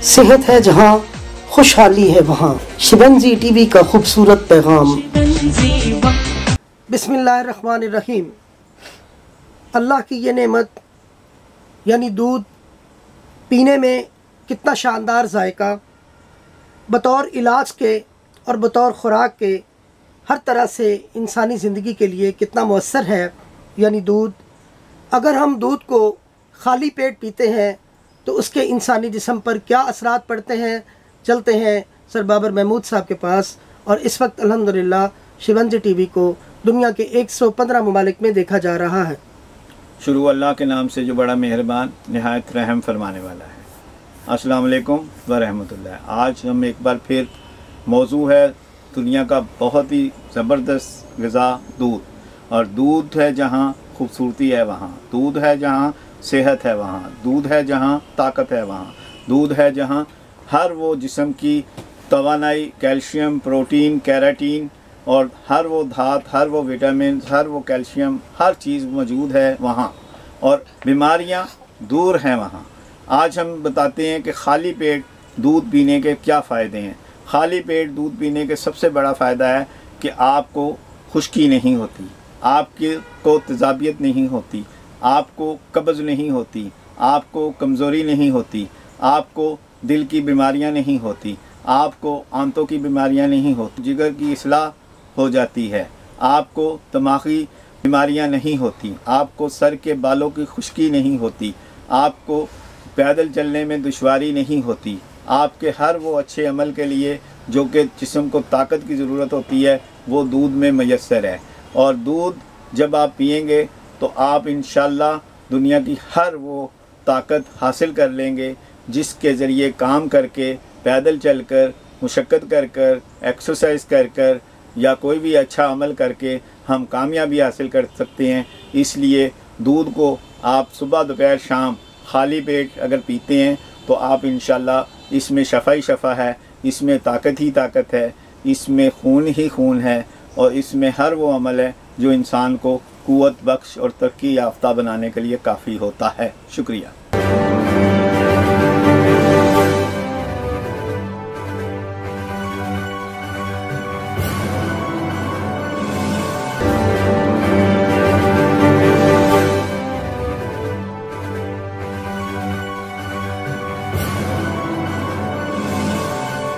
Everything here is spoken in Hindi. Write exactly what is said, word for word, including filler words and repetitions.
सेहत है जहाँ, खुशहाली है वहाँ। शिवंजी टीवी का खूबसूरत पैगाम। बिस्मिल्लाहिर्रहमानिर्रहीम। अल्लाह की ये नेमत यानी दूध पीने में कितना शानदार जायका, बतौर इलाज के और बतौर ख़ुराक के हर तरह से इंसानी ज़िंदगी के लिए कितना मौसर है। यानी दूध, अगर हम दूध को खाली पेट पीते हैं तो उसके इंसानी जिस्म पर क्या असरात पड़ते हैं। चलते हैं सर बाबर महमूद साहब के पास। और इस वक्त अल्हम्दुलिल्लाह शिवंजी टीवी को दुनिया के एक सौ पंद्रह ममालिक में देखा जा रहा है। शुरू अल्लाह के नाम से जो बड़ा मेहरबान नहायत रहम फरमाने वाला है। अस्सलाम वालेकुम व रहमतुल्लाह। आज हम एक बार फिर मौजू है दुनिया का बहुत ही ज़बरदस्त ग़िज़ा दूध। और दूध है जहाँ खूबसूरती है वहाँ, दूध है जहाँ सेहत है वहाँ, दूध है जहाँ ताकत है वहाँ, दूध है जहाँ हर वो जिस्म की तवानाई, कैल्शियम, प्रोटीन, कैराटीन और हर वो धात, हर वो विटामिन, हर वो कैल्शियम, हर चीज़ मौजूद है वहाँ। और बीमारियाँ दूर हैं वहाँ। आज हम बताते हैं कि खाली पेट दूध पीने के क्या फ़ायदे हैं। खाली पेट दूध पीने के सबसे बड़ा फ़ायदा है कि आपको खुश्की नहीं होती, आपके को तेज़ाबियत नहीं होती, आपको कब्ज़ नहीं होती, आपको कमज़ोरी नहीं होती, आपको दिल की बीमारियां नहीं होती, आपको आंतों की बीमारियां नहीं होती, जिगर की इस्लाह हो जाती है, आपको दिमागी बीमारियां नहीं होती, आपको सर के बालों की खुश्की नहीं होती, आपको पैदल चलने में दुश्वारी नहीं होती, आपके हर वो अच्छे अमल के लिए जो कि जिस्म को ताकत की ज़रूरत होती है वो दूध में मैसर है। और दूध जब आप पिएंगे तो आप इंशाअल्लाह दुनिया की हर वो ताकत हासिल कर लेंगे जिसके ज़रिए काम करके, पैदल चलकर, मुशक्क़त कर कर, एक्सरसाइज कर कर या कोई भी अच्छा अमल करके हम कामयाबी हासिल कर सकते हैं। इसलिए दूध को आप सुबह दोपहर शाम खाली पेट अगर पीते हैं तो आप इंशाअल्लाह, इसमें शफ़ा ही शफ़ा है, इसमें ताकत ही ताकत है, इसमें खून ही खून है और इसमें हर वो अमल है जो इंसान को क़ुव्वत बख्श और तरक्की याफ्ता बनाने के लिए काफ़ी होता है। शुक्रिया।